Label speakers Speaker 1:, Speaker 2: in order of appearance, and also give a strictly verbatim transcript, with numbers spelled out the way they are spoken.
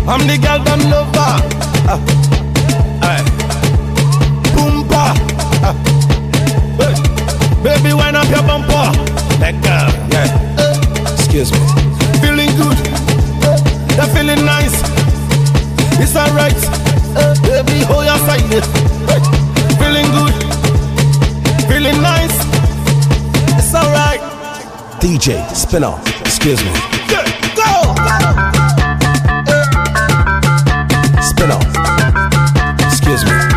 Speaker 1: I'm the girl them lover. Uh, uh, Boomba. Uh, hey. Baby, wind up your bumper. That girl, yeah. Uh, excuse me. Feeling good. Uh, they're feeling nice. It's alright. Uh, baby, hold your side. Uh, feeling good. Feeling nice. It's alright.
Speaker 2: D J, spin off. Excuse me.
Speaker 1: Yeah, go.
Speaker 2: Spin off. Excuse me.